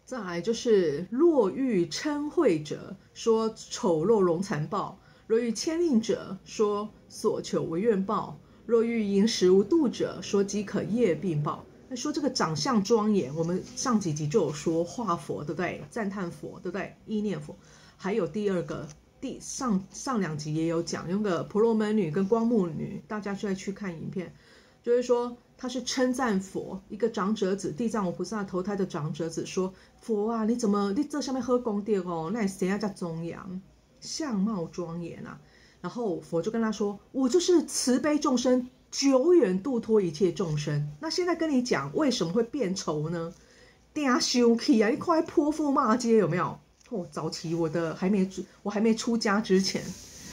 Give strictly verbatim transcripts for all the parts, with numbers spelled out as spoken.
再来就是若遇嗔恚者，说丑陋容残暴；若遇谦令者，说所求为愿报；若遇饮食无度者，说饥渴夜病报。那说这个长相庄严，我们上几集就有说化佛，对不对？赞叹佛，对不对？意念佛。还有第二个，第上上两集也有讲，那个婆罗门女跟光目女，大家再去看影片，就是说他是称赞佛，一个长者子，地藏王菩萨投胎的长者子，说佛啊，你怎么你这上面喝功德哦？那你谁要叫庄严，相貌庄严啊？然后佛就跟他说，我就是慈悲众生，久远度脱一切众生。那现在跟你讲为什么会变丑呢？定生气啊！你快泼妇骂街有没有？哦，早期我的还没我还没出家之前，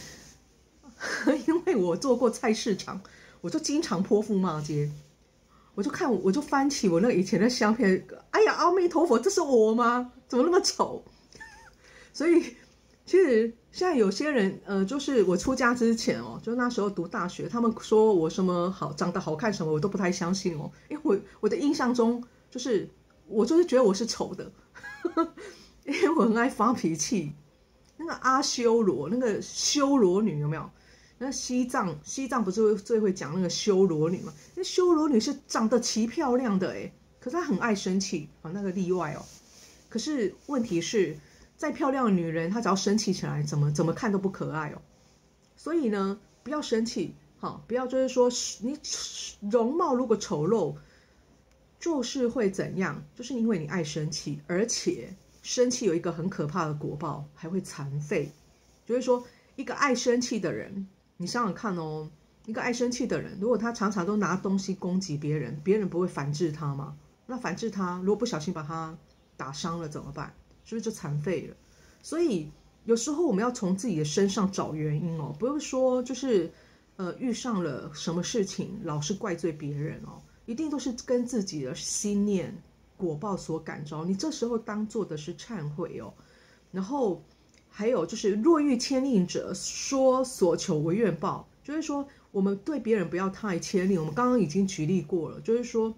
因为我做过菜市场，我就经常泼妇骂街。我就看我就翻起我那以前的相片，哎呀，阿弥陀佛，这是我吗？怎么那么丑？所以其实现在有些人，呃，就是我出家之前哦，就那时候读大学，他们说我什么好长得好看什么，我都不太相信哦，因为我我的印象中就是我就是觉得我是丑的，因为我很爱发脾气。那个阿修罗，那个修罗女有没有？那西藏西藏不是最会讲那个修罗女吗？那修罗女是长得奇漂亮的哎，可是她很爱生气啊，那个例外哦。可是问题是，再漂亮的女人，她只要生气起来，怎么怎么看都不可爱哦。所以呢，不要生气，好，不要就是说你容貌如果丑陋，就是会怎样？就是因为你爱生气，而且生气有一个很可怕的果报，还会残废。就是说，一个爱生气的人。你想想看哦，一个爱生气的人，如果他常常都拿东西攻击别人，别人不会反制他吗？那反制他，如果不小心把他打伤了怎么办？是不是就残废了？所以有时候我们要从自己的身上找原因哦，不是说就是呃遇上了什么事情老是怪罪别人哦，一定都是跟自己的心念果报所感召。你这时候当做的是忏悔哦，然后。还有就是若遇谦令者，说所求为愿报，就是说我们对别人不要太谦令。我们刚刚已经举例过了，就是说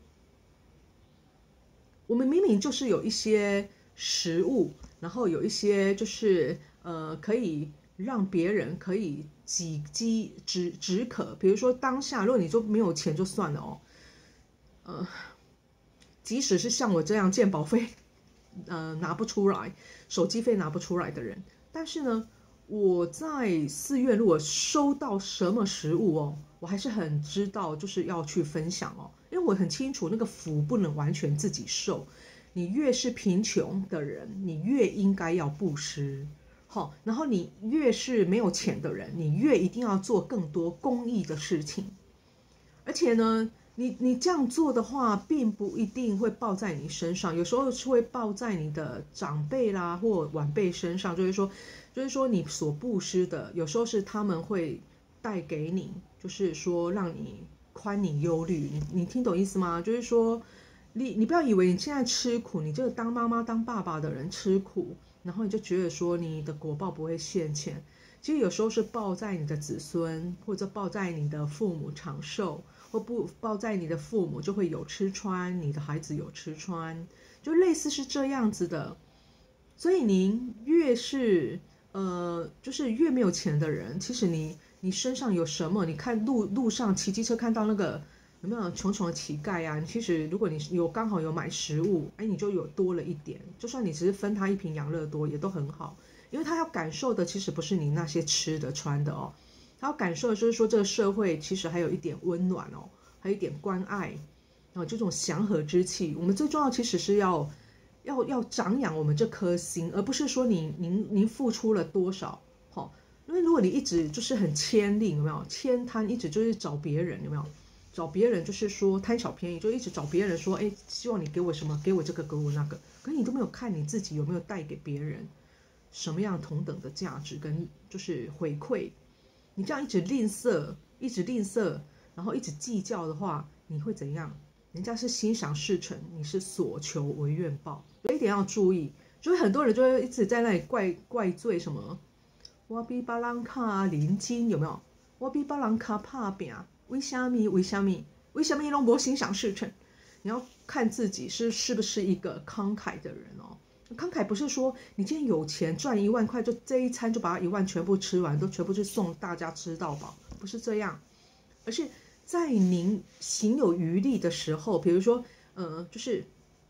我们明明就是有一些食物，然后有一些就是呃可以让别人可以己饥止止渴。比如说当下，如果你说没有钱就算了哦，呃，即使是像我这样健保费呃拿不出来，手机费拿不出来的人。但是呢，我在寺院如果收到什么食物哦，我还是很知道就是要去分享哦，因为我很清楚那个福不能完全自己受，你越是贫穷的人，你越应该要布施，好，然后你越是没有钱的人，你越一定要做更多公益的事情，而且呢。你你这样做的话，并不一定会报在你身上，有时候是会报在你的长辈啦或晚辈身上。就是说，就是说你所布施的，有时候是他们会带给你，就是说让你宽你忧虑。你你听懂意思吗？就是说，你你不要以为你现在吃苦，你这个当妈妈当爸爸的人吃苦，然后你就觉得说你的果报不会现前。其实有时候是报在你的子孙，或者报在你的父母长寿。或不报在你的父母就会有吃穿，你的孩子有吃穿，就类似是这样子的。所以您越是呃，就是越没有钱的人，其实你你身上有什么？你看路路上骑机车看到那个有没有穷穷的乞丐啊？其实如果你有刚好有买食物，哎，你就有多了一点。就算你只是分他一瓶养乐多，也都很好，因为他要感受的其实不是你那些吃的穿的哦。他要感受的就是说，这个社会其实还有一点温暖哦，还有一点关爱，哦，这种祥和之气。我们最重要其实是要要要长养我们这颗心，而不是说你您您付出了多少，好、哦，因为如果你一直就是很谦令，有没有谦贪，一直就是找别人，有没有找别人，就是说贪小便宜，就一直找别人说，哎，希望你给我什么，给我这个，给我那个，可是你都没有看你自己有没有带给别人什么样同等的价值跟就是回馈。你这样一直吝啬，一直吝啬，然后一直计较的话，你会怎样？人家是心想事成，你是所求为愿报。有一点要注意，就是很多人就会一直在那里怪怪罪什么，我比别人卡灵金有没有？我比别人卡拍拼，为什么？为什么？为什么拢无心想事成？ 你要看自己是是不是一个慷慨的人哦。慷慨不是说你今天有钱赚一万块，就这一餐就把它一万全部吃完，都全部去送大家吃到饱，不是这样，而是在您行有余力的时候，比如说，呃，就是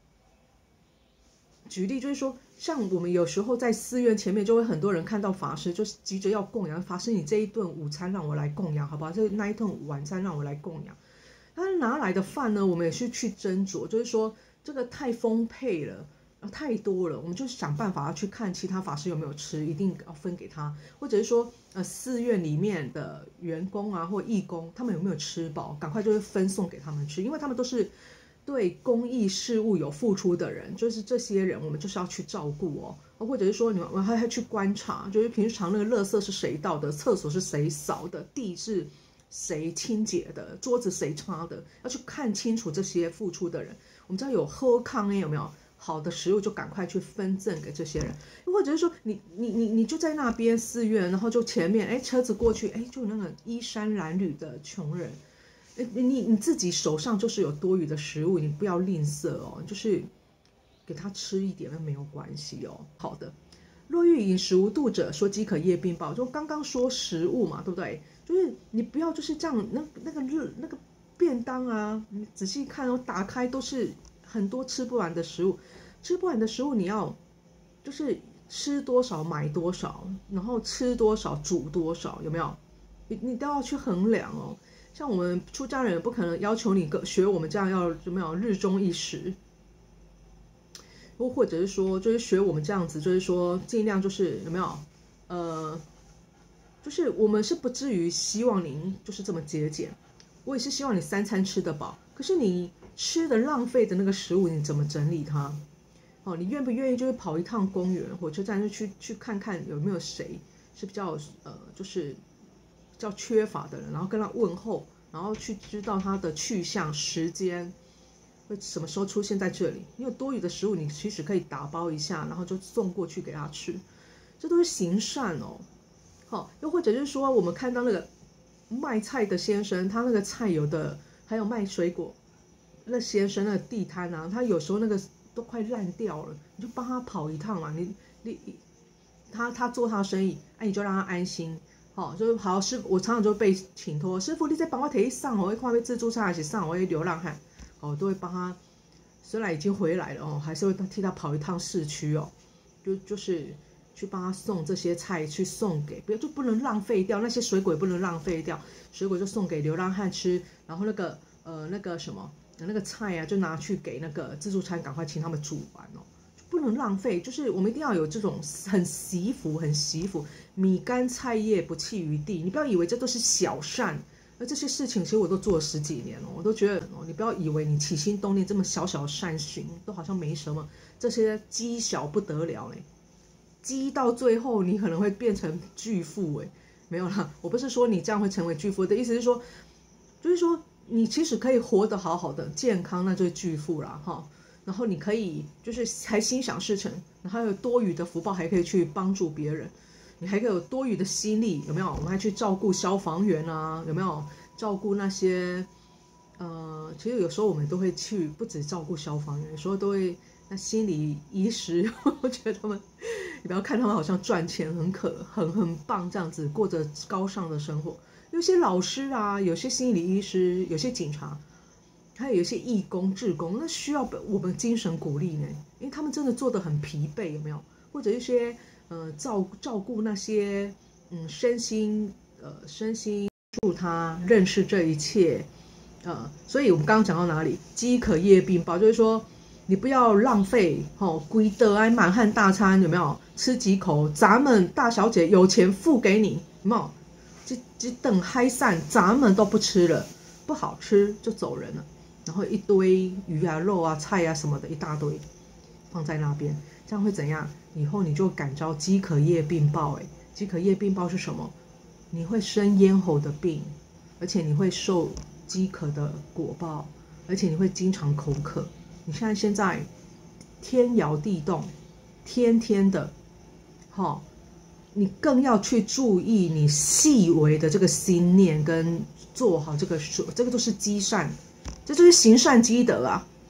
举例，就是说，像我们有时候在寺院前面，就会很多人看到法师，就是急着要供养法师，你这一顿午餐让我来供养，好不好？这那一顿晚餐让我来供养。他拿来的饭呢，我们也是去斟酌，就是说这个太丰沛了。太多了，我们就想办法要去看其他法师有没有吃，一定要分给他，或者是说，呃，寺院里面的员工啊或义工，他们有没有吃饱，赶快就是分送给他们吃，因为他们都是对公益事务有付出的人，就是这些人我们就是要去照顾哦，或者是说你们还要去观察，就是平常那个垃圾是谁倒的，厕所是谁扫的，地是谁清洁的，桌子谁擦的，要去看清楚这些付出的人。我们知道有喝康哎，有没有？好的食物就赶快去分赠给这些人，或者是说你你你你就在那边寺院，然后就前面哎车子过去，哎就那个衣衫褴褛的穷人，哎你你自己手上就是有多余的食物，你不要吝啬哦，就是给他吃一点那没有关系哦。好的，若欲饮食无度者，说饥渴夜病暴，就刚刚说食物嘛，对不对？就是你不要就是这样，那那个热那个便当啊，你仔细看哦，打开都是很多吃不完的食物。吃不完的食物，你要就是吃多少买多少，然后吃多少煮多少，有没有？你你都要去衡量哦。像我们出家人不可能要求你学我们这样要有没有日中一食，或或者是说就是学我们这样子，就是说尽量就是有没有呃，就是我们是不至于希望您就是这么节俭，我也是希望你三餐吃得饱，可是你吃的浪费的那个食物，你怎么整理它？哦，你愿不愿意就是跑一趟公园、火车站，就去去看看有没有谁是比较呃，就是比较缺乏的人，然后跟他问候，然后去知道他的去向、时间，会什么时候出现在这里？你有多余的食物，你其实可以打包一下，然后就送过去给他吃，这都是行善哦。好、哦，又或者是说，我们看到那个卖菜的先生，他那个菜有的，还有卖水果那先生那个地摊啊，他有时候那个都快烂掉了，你就帮他跑一趟嘛。你你他他做他的生意，哎、啊，你就让他安心。好、哦，就是好师傅，我常常就被请托，师傅你再帮我提上，我会看被自助餐还是上，我会流浪汉，哦，都会帮他。虽然已经回来了哦，还是会替他跑一趟市区哦，就就是去帮他送这些菜，去送给，不要就不能浪费掉那些水果，也不能浪费掉，水果就送给流浪汉吃，然后那个呃那个什么。那个菜啊，就拿去给那个自助餐，赶快请他们煮完哦，不能浪费。就是我们一定要有这种很惜福、很惜福，米干菜叶不弃于地。你不要以为这都是小善，那这些事情其实我都做了十几年了，我都觉得哦，你不要以为你起心动念这么小小的善行，都好像没什么，这些积小不得了嘞，积到最后你可能会变成巨富哎，没有啦，我不是说你这样会成为巨富的意思是说，就是说。你其实可以活得好好的健康，那就是巨富啦哈。然后你可以就是还心想事成，然后有多余的福报还可以去帮助别人，你还可以有多余的心力，有没有？我们还去照顾消防员啊，有没有？照顾那些呃，其实有时候我们都会去，不止照顾消防员，有时候都会那心理医师，我觉得他们，你不要看他们好像赚钱很可很很棒这样子，过着高尚的生活。有些老师啊，有些心理医师，有些警察，还有一些义工、志工，那需要我们精神鼓励呢，因为他们真的做得很疲惫，有没有？或者一些呃照照顾那些嗯身心呃身心助他认识这一切，呃，所以我们刚刚讲到哪里？饥渴夜病暴，就是说你不要浪费哦，归得爱满汉大餐有没有？吃几口，咱们大小姐有钱付给你，有没有？只只等嗨散，咱们都不吃了，不好吃就走人了。然后一堆鱼啊、肉啊、菜啊什么的，一大堆放在那边，这样会怎样？以后你就感召饥渴夜病暴。哎，饥渴夜病暴是什么？你会生咽喉的病，而且你会受饥渴的果报，而且你会经常口渴。你现在现在天摇地动，天天的，哈、哦。你更要去注意你细微的这个心念，跟做好这个这个都是积善，这就是行善积德啊。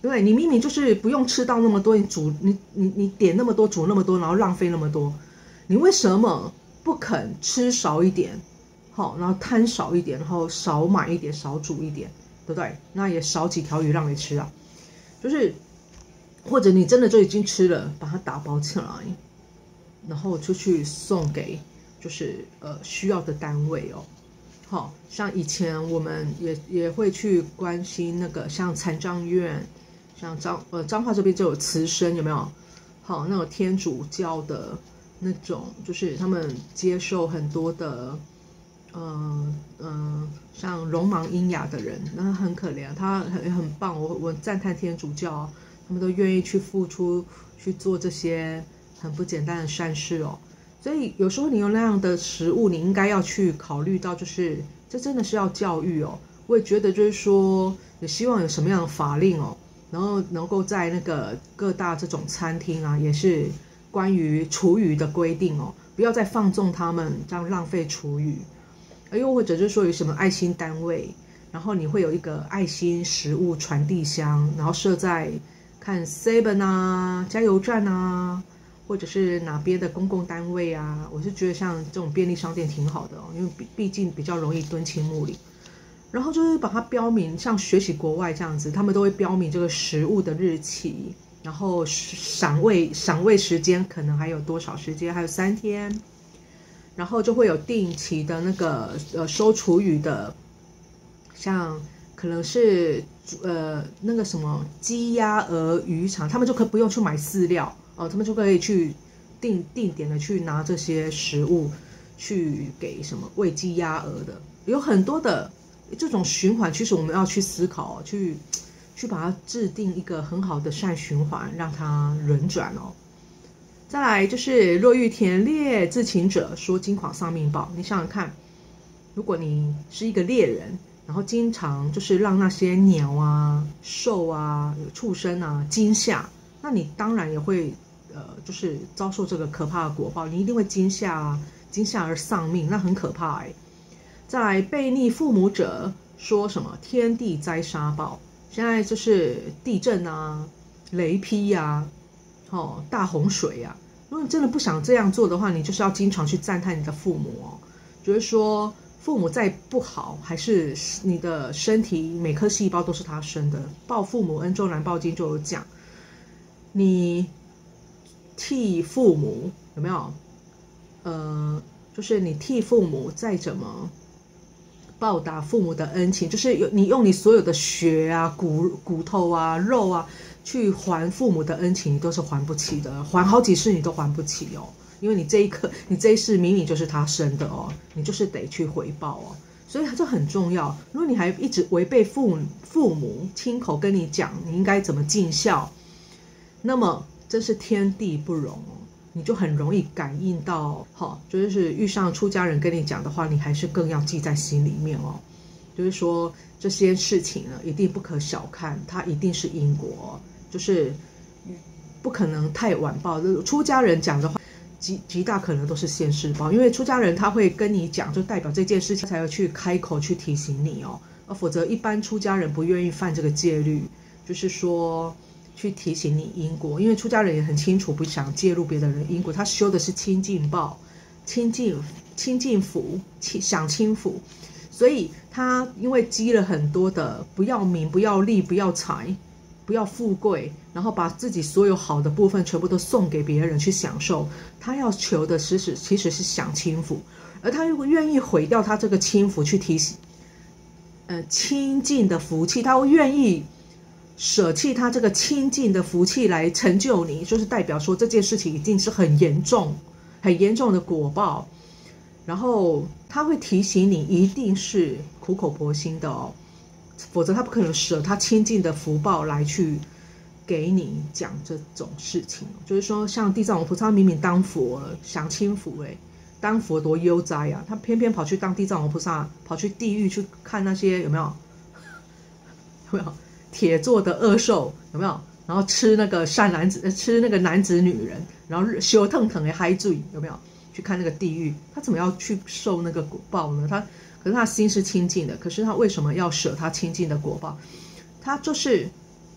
对不对？你明明就是不用吃到那么多，你煮你你你点那么多，煮那么多，然后浪费那么多，你为什么不肯吃少一点？好，然后摊少一点，然后少买一点，少煮一点，对不对？那也少几条鱼让你吃啊，就是或者你真的就已经吃了，把它打包起来，然后出去送给就是呃需要的单位哦。好像以前我们也也会去关心那个像残障院，像彰呃彰化这边就有慈生有没有？好，那种天主教的那种，就是他们接受很多的，嗯、呃、嗯、呃，像聋盲喑哑的人，那很可怜，他很很棒，我我赞叹天主教，他们都愿意去付出去做这些很不简单的善事哦。所以有时候你有那样的食物，你应该要去考虑到，就是这真的是要教育哦。我也觉得就是说，也希望有什么样的法令哦，然后能够在那个各大这种餐厅啊，也是关于厨余的规定哦，不要再放纵他们这样浪费厨余。又或者就是说有什么爱心单位，然后你会有一个爱心食物传递箱，然后设在看 seven 啊、加油站啊。或者是哪边的公共单位啊，我是觉得像这种便利商店挺好的哦，因为毕毕竟比较容易敦亲睦邻。然后就是把它标明，像学习国外这样子，他们都会标明这个食物的日期，然后赏味赏味时间可能还有多少时间，还有三天，然后就会有定期的那个呃收厨余的，像可能是呃那个什么鸡鸭鹅鱼肠，他们就可不用去买饲料。哦，他们就可以去定定点的去拿这些食物去给什么喂鸡鸭鹅的，有很多的这种循环，其实我们要去思考，去去把它制定一个很好的善循环，让它轮转哦。再来就是若遇田猎自请者，说金狂丧命报。你想想看，如果你是一个猎人，然后经常就是让那些鸟啊、兽啊、畜生啊惊吓，那你当然也会。呃，就是遭受这个可怕的果报，你一定会惊吓啊，惊吓而丧命，那很可怕哎。再来背逆父母者，说什么天地灾杀报，现在就是地震啊、雷劈啊、哦大洪水啊。如果你真的不想这样做的话，你就是要经常去赞叹你的父母哦，就是说父母再不好，还是你的身体每颗细胞都是他生的。报父母恩，周南报经就有讲，你。替父母有没有？呃，就是你替父母再怎么报答父母的恩情，就是有你用你所有的血啊、骨骨头啊、肉啊去还父母的恩情，你都是还不起的，还好几世你都还不起哦。因为你这一刻，你这一世明明就是他生的哦，你就是得去回报哦。所以这很重要。如果你还一直违背父母父母亲口跟你讲你应该怎么尽孝，那么。真是天地不容哦，你就很容易感应到，好，就是遇上出家人跟你讲的话，你还是更要记在心里面哦。就是说这些事情呢，一定不可小看，它一定是因果，就是不可能太晚报。出家人讲的话，极极大可能都是现世报，因为出家人他会跟你讲，就代表这件事情才会去开口去提醒你哦，否则一般出家人不愿意犯这个戒律，就是说。去提醒你因果，因为出家人也很清楚，不想介入别的人因果，他修的是清净报、清净清净福、享清福，所以他因为积了很多的不要名、不要利、不要财、不要富贵，然后把自己所有好的部分全部都送给别人去享受，他要求的其实其实是享清福，而他如果愿意毁掉他这个清福去提醒，呃清净的福气，他会愿意。舍弃他这个清净的福气来成就你，就是代表说这件事情一定是很严重、很严重的果报。然后他会提醒你，一定是苦口婆心的哦，否则他不可能舍他清净的福报来去给你讲这种事情。就是说，像地藏王菩萨明明当佛了，享清福哎，当佛多悠哉啊，他偏偏跑去当地藏王菩萨，跑去地狱去看那些有没有？有没有？铁做的恶兽有没有？然后吃那个善男子，吃那个男子女人，然后修腾腾的嗨醉有没有？去看那个地狱，他怎么要去受那个果报呢？他可是他心是清净的，可是他为什么要舍他清净的果报？他就是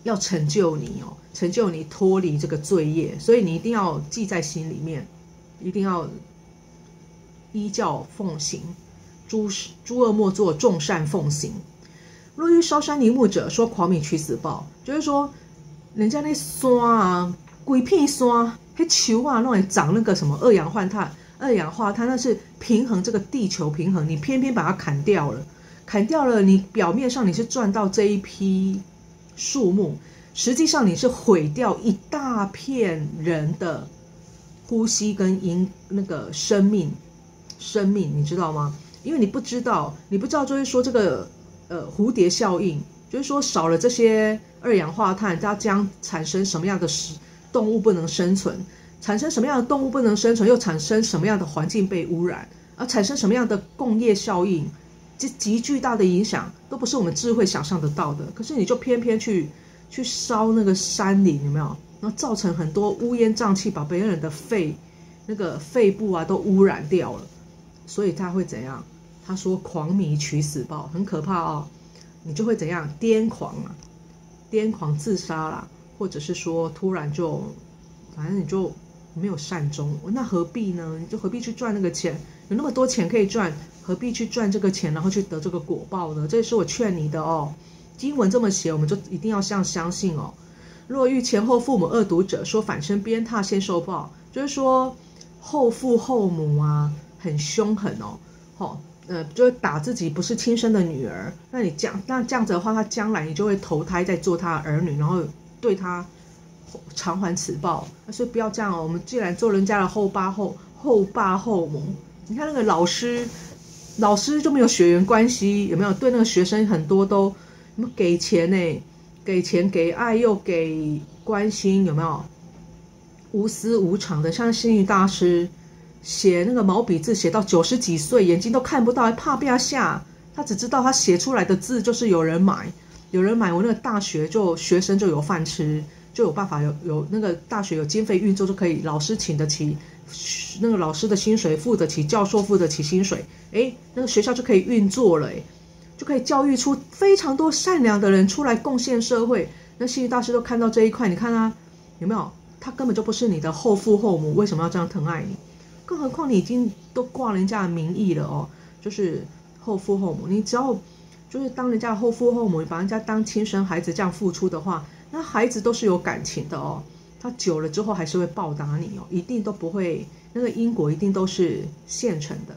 要成就你哦，成就你脱离这个罪业，所以你一定要记在心里面，一定要依教奉行，诸诸恶莫作，众善奉行。若欲烧山林木者，说狂米取死报，就是说人家那山啊，规片山，那树啊，那会长那个什么二氧化碳，二氧化碳那是平衡这个地球平衡，你偏偏把它砍掉了，砍掉了，你表面上你是赚到这一批树木，实际上你是毁掉一大片人的呼吸跟因那个生命，生命你知道吗？因为你不知道，你不知道就是说这个呃蝴蝶效应，就是说少了这些二氧化碳，它将产生什么样的动物不能生存，产生什么样的动物不能生存，又产生什么样的环境被污染，而产生什么样的工业效应，这极巨大的影响都不是我们智慧想象得到的。可是你就偏偏去去烧那个山林，有没有？然后造成很多乌烟瘴气，把别人的肺那个肺部啊都污染掉了。所以他会怎样？他说狂迷取死报，很可怕哦。你就会怎样？癫狂啊，癫狂自杀啦，或者是说突然就，反正你就没有善终，那何必呢？你就何必去赚那个钱？有那么多钱可以赚，何必去赚这个钱，然后去得这个果报呢？这是我劝你的哦。经文这么写，我们就一定要这样相信哦。若遇前后父母恶毒者，说反身鞭挞，先受报，就是说后父后母啊很凶狠哦，哦呃，就是打自己不是亲生的女儿，那你这样那这样子的话，他将来你就会投胎再做他的儿女，然后对他偿还此报。所以不要这样哦，我们既然做人家的后爸后后爸后母，你看那个老师，老师就没有血缘关系，有没有？对那个学生很多都给钱呢，给钱给爱又给关心，有没有？无私无偿的，像星云大师写那个毛笔字，写到九十几岁，眼睛都看不到，还怕被他吓。他只知道他写出来的字就是有人买，有人买，我那个大学就学生就有饭吃，就有办法有有那个大学有经费运作，就可以老师请得起那个老师的薪水，付得起教授付得起薪水，哎，那个学校就可以运作了，哎，就可以教育出非常多善良的人出来贡献社会。那星云大师都看到这一块，你看他有没有？他根本就不是你的后父后母，为什么要这样疼爱你？更何况你已经都挂人家的名义了哦，就是后父后母，你只要就是当人家的后父后母，你把人家当亲生孩子这样付出的话，那孩子都是有感情的哦，他久了之后还是会报答你哦，一定都不会，那个因果一定都是现成的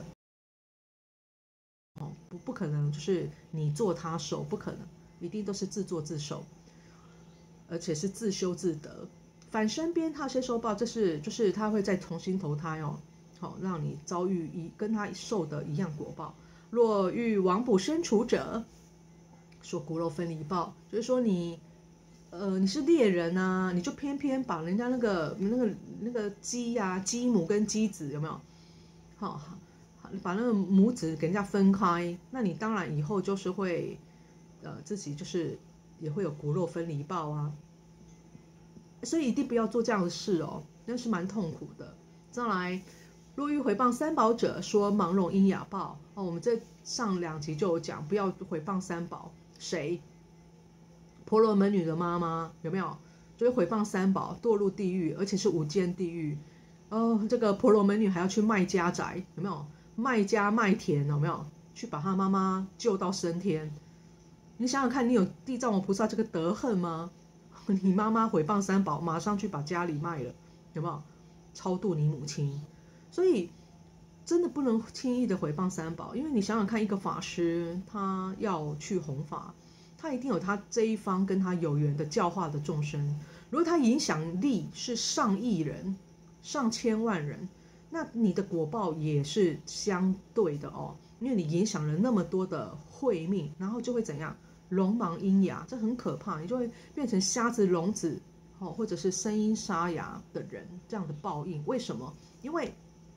哦，不不可能就是你做他受，不可能，一定都是自作自受，而且是自修自得。反身鞭挞先受报，这是就是他会再重新投胎哦，好让你遭遇一跟他受的一样果报。若遇亡卜生除者，说骨肉分离报，就是说你呃你是猎人啊，你就偏偏把人家那个那个那个鸡呀、啊、鸡母跟鸡子有没有？好，把那个母子给人家分开，那你当然以后就是会呃自己就是也会有骨肉分离报啊。所以一定不要做这样的事哦，那是蛮痛苦的。再来，若欲诽谤三宝者，说盲聋因哑报哦。我们在上两集就有讲，不要诽谤三宝。谁？婆罗门女的妈妈有没有？就是诽谤三宝，堕入地狱，而且是无间地狱。哦，这个婆罗门女还要去卖家宅，有没有？卖家卖田，有没有？去把她妈妈救到升天。你想想看，你有地藏王菩萨这个德行吗？你妈妈诽谤三宝，马上去把家里卖了，有没有？超度你母亲，所以真的不能轻易的诽谤三宝，因为你想想看，一个法师他要去弘法，他一定有他这一方跟他有缘的教化的众生。如果他影响力是上亿人、上千万人，那你的果报也是相对的哦，因为你影响了那么多的慧命，然后就会怎样？聋盲喑哑，这很可怕，你就会变成瞎子聋子，哦，或者是声音沙哑的人，这样的报应。为什么？因为，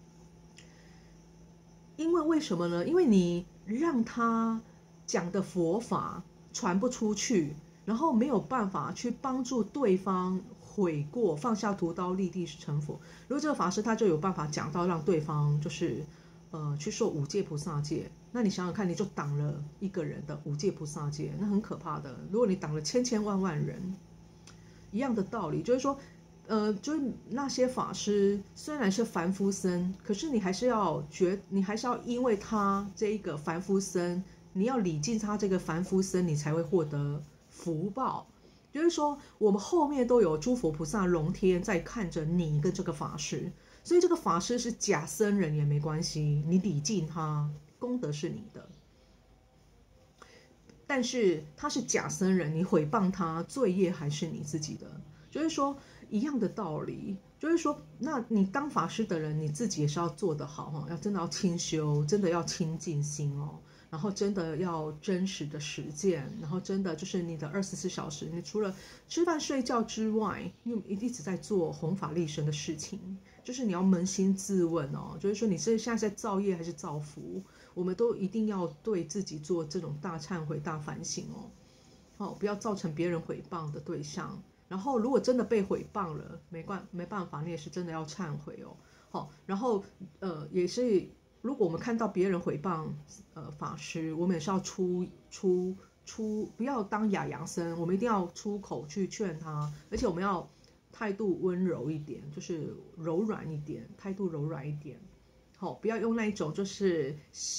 因为为什么呢？因为你让他讲的佛法传不出去，然后没有办法去帮助对方悔过，放下屠刀立地成佛。如果这个法师他就有办法讲到让对方就是呃去受五戒菩萨戒。那你想想看，你就挡了一个人的五戒菩萨戒，那很可怕的。如果你挡了千千万万人， 一样的道理，就是说，呃，就是那些法师虽然是凡夫僧，可是你还是要觉，你还是要因为他这一个凡夫僧，你要礼敬他这个凡夫僧，你才会获得福报。就是说，我们后面都有诸佛菩萨、龙天在看着你跟这个法师，所以这个法师是假僧人也没关系，你礼敬他，功德是你的。但是他是假僧人，你毁谤他，罪业还是你自己的。就是说一样的道理，就是说，那你当法师的人，你自己也是要做得好哈，要真的要清修，真的要清净心哦，然后真的要真实的实践，然后真的就是你的二十四小时，你除了吃饭睡觉之外，你一直在做弘法利生的事情，就是你要扪心自问哦，就是说你是现在在造业还是造福？我们都一定要对自己做这种大忏悔、大反省哦，哦，不要造成别人毁谤的对象。然后，如果真的被毁谤了，没关没办法，你也是真的要忏悔哦。好、哦，然后呃，也是如果我们看到别人毁谤呃法师，我们也是要出出出，不要当哑洋僧，我们一定要出口去劝他，而且我们要态度温柔一点，就是柔软一点，态度柔软一点。好、哦，不要用那一种就是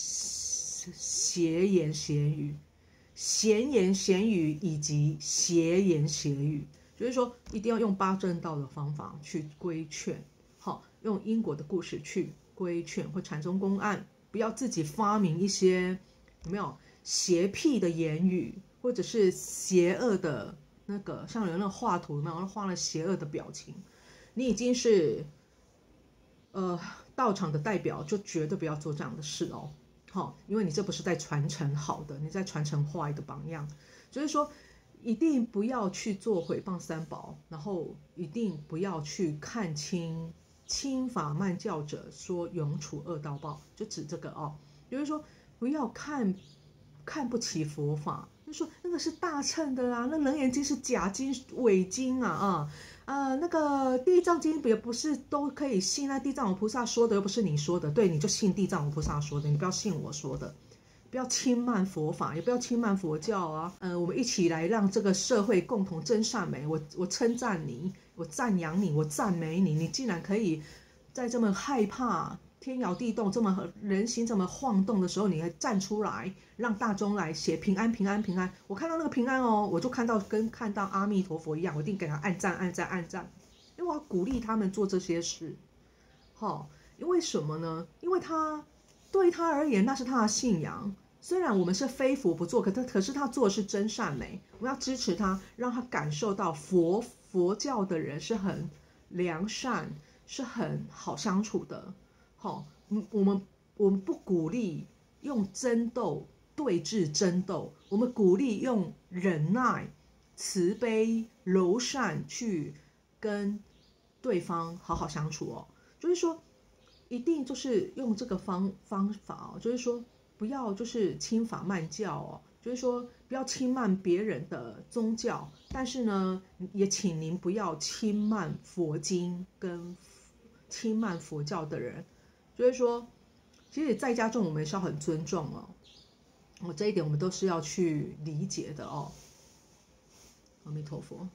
邪言邪语、闲言闲语以及邪言邪语，就是说一定要用八正道的方法去规劝，好、哦，用因果的故事去规劝或禅宗公案，不要自己发明一些有没有邪僻的言语，或者是邪恶的那个，像有那个画图，有没有画了邪恶的表情？你已经是呃道场的代表，就绝对不要做这样的事哦。好、哦，因为你这不是在传承好的，你在传承坏的榜样。所以说，一定不要去做毁谤三宝，然后一定不要去看轻轻法慢教者说永处恶道报，就指这个哦。就是说，不要看看不起佛法，就说那个是大乘的啦，那楞严经是假经伪经啊啊。呃，那个地藏经也不是都可以信，那地藏王菩萨说的又不是你说的，对，你就信地藏王菩萨说的，你不要信我说的，不要轻慢佛法，也不要轻慢佛教啊。呃，我们一起来让这个社会共同真善美。我我称赞你，我赞扬你，我赞美你，你竟然可以在这么害怕天摇地动、这么人心这么晃动的时候，你还站出来，让大众来写平安、平安、平安。我看到那个平安哦，我就看到跟看到阿弥陀佛一样，我一定给他按赞、按赞、按赞，因为我要鼓励他们做这些事。好、哦，因为什么呢？因为他对他而言那是他的信仰。虽然我们是非佛不做，可他可是他做的是真善美，我们要支持他，让他感受到佛佛教的人是很良善，是很好相处的。好、哦，我们我们不鼓励用争斗对峙争斗，我们鼓励用忍耐、慈悲、柔善去跟对方好好相处哦。就是说，一定就是用这个方方法哦，就是说不要就是轻法慢教哦，就是说不要轻慢别人的宗教，但是呢，也请您不要轻慢佛经跟轻慢佛教的人。就是说，其实在家中我们是要很尊重哦，哦，这一点我们都是要去理解的哦。阿弥陀佛。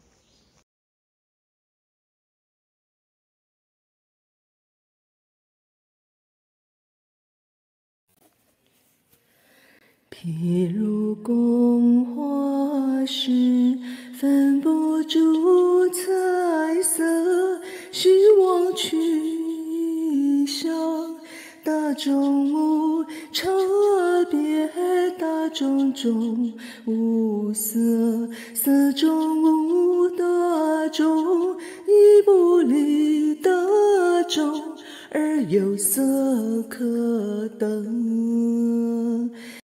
譬如供花时，分不出彩色，须往去向大众无差别，大众中无色，色中无大众，亦不离大众，而有色可等。